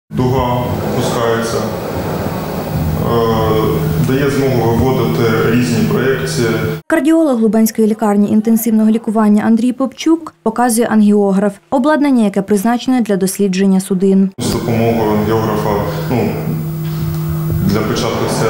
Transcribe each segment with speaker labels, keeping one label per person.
Speaker 1: Дуга опускається, дає змогу виводити різні проєкції.
Speaker 2: Кардіолог Лубенської лікарні інтенсивного лікування Андрій Попчук показує ангіограф – обладнання, яке призначене для дослідження судин.
Speaker 1: З допомогою ангіографа, для початку це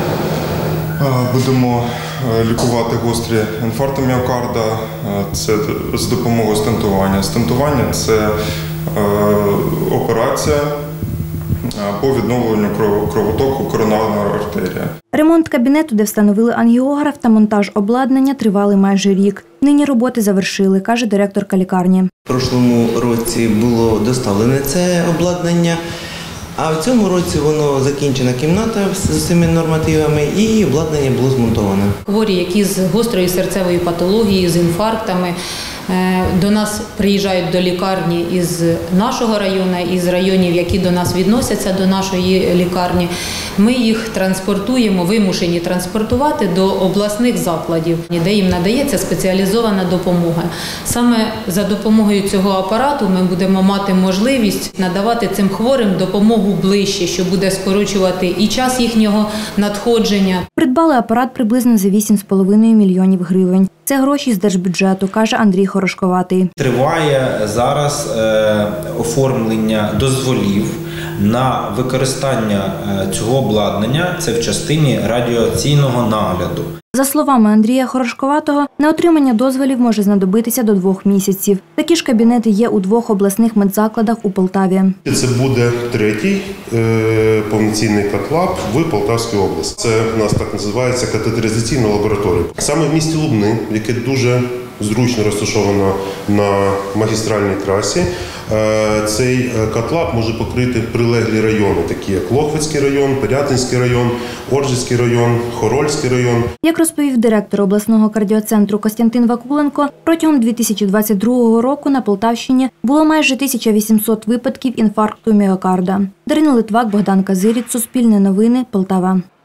Speaker 1: будемо лікувати гострі інфаркти міокарда, це з допомогою стентування. Стентування – це операція по відновленню кровотоку коронарної артерії.
Speaker 2: Ремонт кабінету, де встановили ангіограф та монтаж обладнання, тривали майже рік. Нині роботи завершили, каже директорка лікарні.
Speaker 3: В прошлому році було доставлене це обладнання, а в цьому році воно закінчена кімната з усіма нормативами і обладнання було змонтоване.
Speaker 4: Хворі, які з гострою серцевою патологією, з інфарктами, до нас приїжджають до лікарні із нашого району, із районів, які до нас відносяться до нашої лікарні. Ми їх транспортуємо, вимушені транспортувати до обласних закладів, де їм надається спеціалізована допомога. Саме за допомогою цього апарату ми будемо мати можливість надавати цим хворим допомогу ближче, що буде скорочувати і час їхнього надходження.
Speaker 2: Придбали апарат приблизно за 8,5 мільйонів гривень. Це гроші з держбюджету, каже Андрій Хорошковатий.
Speaker 5: Триває зараз оформлення дозволів на використання цього обладнання, це в частині радіаційного нагляду.
Speaker 2: За словами Андрія Хорошковатого, на отримання дозволів може знадобитися до 2 місяців. Такі ж кабінети є у 2 обласних медзакладах у Полтаві.
Speaker 6: Це буде 3-й повноцінний катлаб в Полтавській області. Це у нас так називається катетеризаційна лабораторія. Саме в місті Лубни, яке дуже зручно розташовано на магістральній трасі, цей катлаб може покрити прилеглі райони, такі як Лохвицький район, Пирятинський район, Оржицький район, Хорольський район.
Speaker 2: Як розповів директор обласного кардіоцентру Костянтин Вакуленко, протягом 2022 року на Полтавщині було майже 1800 випадків інфаркту міокарда. Дарина Литвак, Богдан Казиріць, Суспільне новини, Полтава.